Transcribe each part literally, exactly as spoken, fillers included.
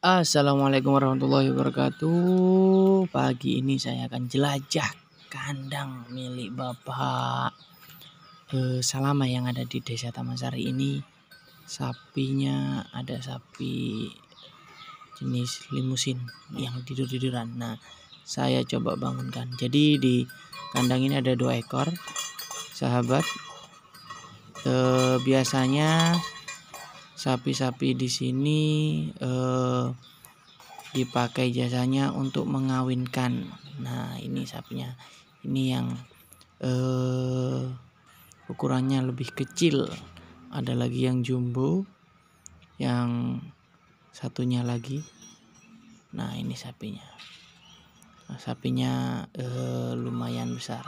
Assalamualaikum warahmatullahi wabarakatuh. Pagi ini saya akan jelajah kandang milik Bapak eh, Salama yang ada di Desa Taman-Sari ini. Sapinya ada sapi jenis limusin yang tidur-tiduran. Nah, saya coba bangunkan. Jadi di kandang ini ada dua ekor, sahabat. Eh, biasanya sapi-sapi di sini eh, dipakai jasanya untuk mengawinkan. Nah, ini sapinya. Ini yang eh, ukurannya lebih kecil. Ada lagi yang jumbo, yang satunya lagi. Nah, ini sapinya. Nah, sapinya eh, lumayan besar.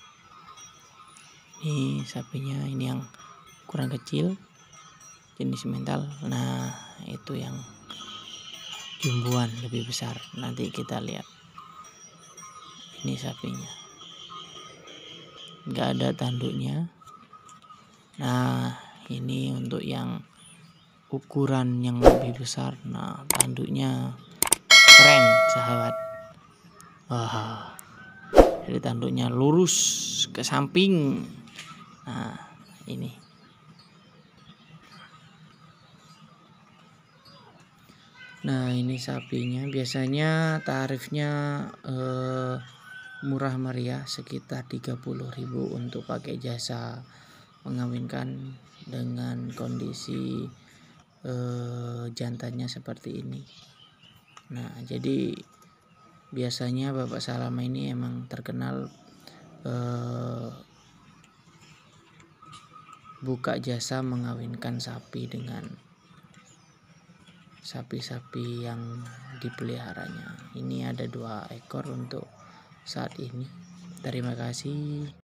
Ini sapinya, ini yang ukuran kecil, jenis mental. Nah, itu yang jumbuan lebih besar. Nanti kita lihat. Ini sapinya, nggak ada tanduknya. Nah, ini untuk yang ukuran yang lebih besar. Nah, tanduknya keren, sahabat. Wah, jadi tanduknya lurus ke samping. Nah, ini. Nah, ini sapinya. Biasanya tarifnya eh, murah meriah, sekitar tiga puluh ribu untuk pakai jasa mengawinkan dengan kondisi eh, jantannya seperti ini. Nah, jadi biasanya Bapak Salama ini emang terkenal eh, buka jasa mengawinkan sapi dengan sapi-sapi yang dipeliharanya. Ini ada dua ekor untuk saat ini. Terima kasih.